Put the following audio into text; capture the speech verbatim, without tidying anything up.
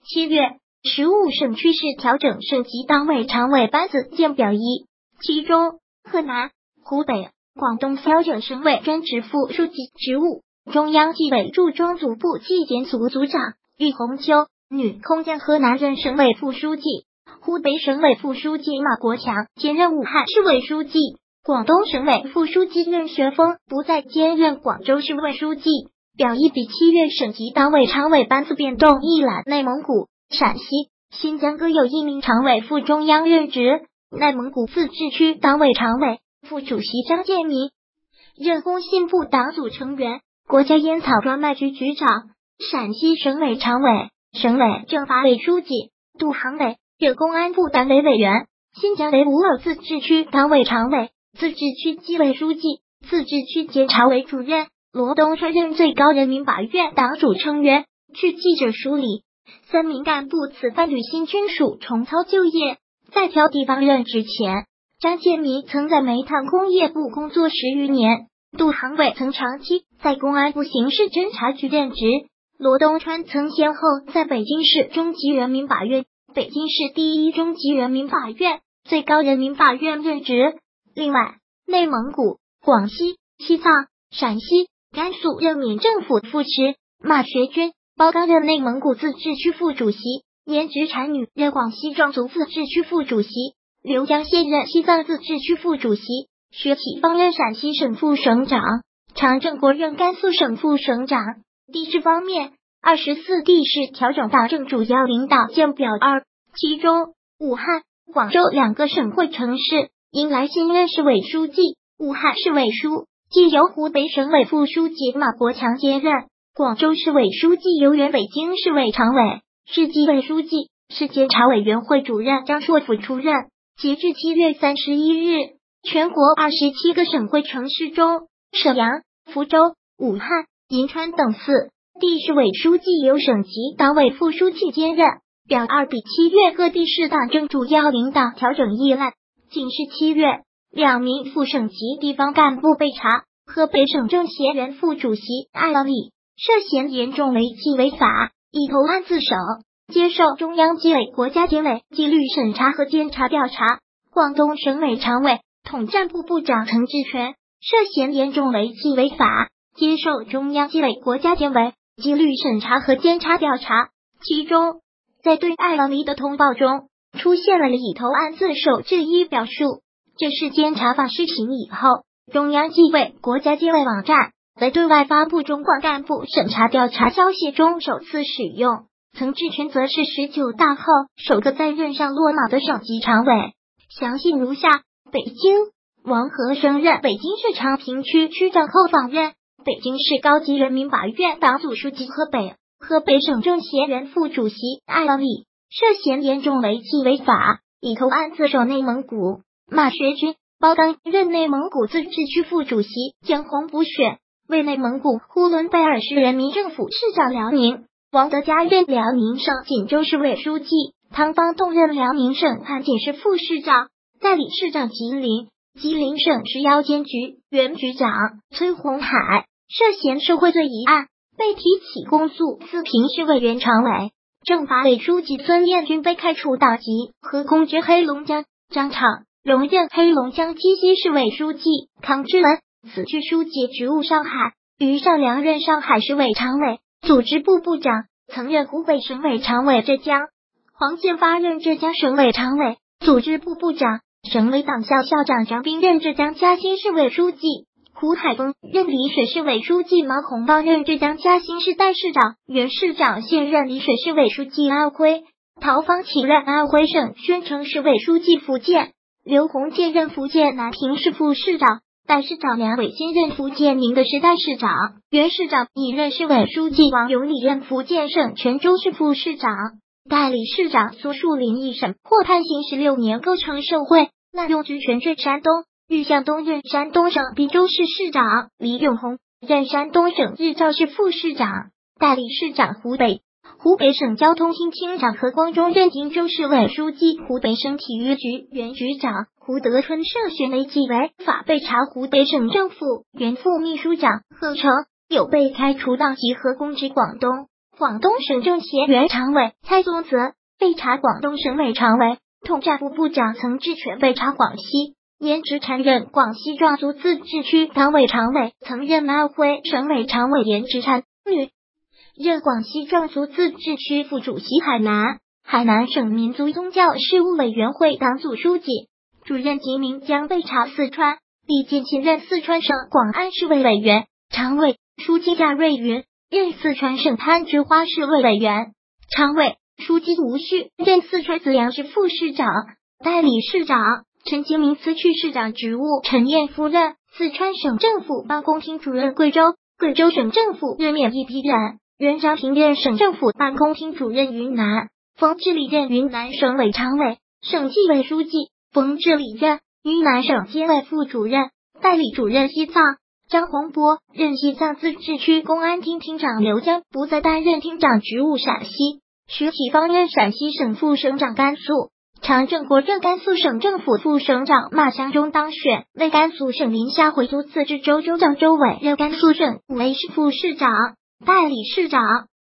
七月，十五省区市调整省级党委常委班子见表一，其中河南、湖北、广东调整省委专职副书记职务。中央纪委驻中组部纪检组组长郁红秋，女，空降河南任省委副书记；湖北省委副书记马国强兼任武汉市委书记；广东省委副书记任学锋不再兼任广州市委书记。表一比七月省级党委常委班子变动一览，内蒙古、陕西、新疆各有一名常委赴中央任职。内蒙古自治区党委常委、副主席张建民任工信部党组成员、国家烟草专卖局局长；陕西省委常委、省委政法委书记杜航伟任公安部党委委员；新疆维吾尔自治区党委常委、自治区纪委书记、自治区监察委主任罗东川任最高人民法院党组成员。据记者梳理，三名干部此番履新军属重操旧业，在调地方任职前，张建民曾在煤炭工业部工作十余年，杜航伟曾长期在公安部刑事侦查局任职，罗东川曾先后在北京市中级人民法院、北京市第一中级人民法院、最高人民法院任职。另外，内蒙古、广西、西藏、陕西、甘肃任缅政府副职，马学军、包刚任内蒙古自治区副主席，颜值产女任广西壮族自治区副主席，刘江宪任西藏自治区副主席，薛启芳任陕西省副省长，常正国任甘肃省副省长。地市方面，二十四地市调整党政主要领导见表二，其中武汉、广州两个省会城市迎来新任市委书记，武汉市委书记由湖北省委副书记马国强接任，广州市委书记由原北京市委常委、市纪委书记、市监察委员会主任张硕甫出任。截至七月三十一日，全国二十七个省会城市中，沈阳、福州、武汉、银川等四地市委书记由省级党委副书记兼任。表二比七月各地市党政主要领导调整议案，仅是七月，两名副省级地方干部被查，河北省政协原副主席艾朗里涉嫌严重违纪违法，已投案自首，接受中央纪委国家监委纪律审查和监察调查。广东省委常委、统战部部长滕志全涉嫌严重违纪违法，接受中央纪委国家监委纪律审查和监察调查。其中，在对艾朗里的通报中，出现了已投案自首这一表述，这是监察法施行以后，中央纪委国家监委网站在对外发布中广干部审查调查消息中首次使用。滕志全则是十九大后首个在任上落马的省级常委。详细如下：北京，王和升任北京市昌平区区长后访任北京市高级人民法院党组书记。河北，河北省政协原副主席艾朗里涉嫌严重违纪违法，已投案自首。内蒙古，马学军、包刚任内蒙古自治区副主席，江洪补选为内蒙古呼伦贝尔市人民政府市长辽宁。王德佳任辽宁省锦州市委书记，汤方栋任辽宁省盘锦市副市长、代理市长。吉林，吉林省食药监局原局长崔红海涉嫌受贿罪一案被提起公诉。四平市委原常委、政法委书记孙彦军被开除党籍和公职。黑龙江，张敞荣任黑龙江鸡西市委书记，康志文此区书记职务。上海，于尚良任上海市委常委、组织部部长，曾任湖北省委常委。浙江，黄建发任浙江省委常委、组织部部长。省委党校校长张斌任浙江嘉兴市委书记。胡海峰任丽水市委书记。马洪邦任浙江嘉兴市代市长、原市长，现任丽水市委书记。安徽，陶方启任安徽省宣城市委书记。福建，刘洪建任福建南平市副市长、代市长。梁伟新任福建宁德市代市长、原市长。已任市委书记王永礼任福建省泉州市副市长、代理市长。苏树林一审获判刑十六年，构成受贿、滥用职权罪。山东，郁向东任山东省滨州市市长，李永红任山东省日照市副市长、代理市长。湖北，湖北省交通厅厅长何光中任荆州市委书记。湖北省体育局原局长胡德春涉嫌违纪违法被查。湖北省政府原副秘书长贺成有被开除党籍和公职。广东， 广东省政协原常委蔡宗泽被查广东省委常委、统战部部长曾志全被查广西，颜值禅任广西壮族自治区党委常委，曾任安徽省委常委颜值禅女任广西壮族自治区副主席，海南海南省民族宗教事务委员会党组书记、主任吉明将被查四川李建勤任四川省广安市委委员、常委，书记夏瑞云任四川省攀枝花市委委员、常委，书记吴旭任四川资阳市副市长、代理市长，陈清明辞去市长职务，陈彦夫任四川省政府办公厅主任，贵州贵州省政府任免一批人，袁章平任省政府办公厅主任，云南冯志礼任云南省委常委、省纪委书记，冯志礼任云南省监委副主任、代理主任，西藏张洪波任西藏自治区公安厅厅长，刘江不再担任厅长职务，陕西徐启芳任陕西省副省长，甘肃常正国任甘肃省政府副省长，马湘中当选为甘肃省临夏回族自治州州长，周伟任甘肃省武威市副市长、代理市长。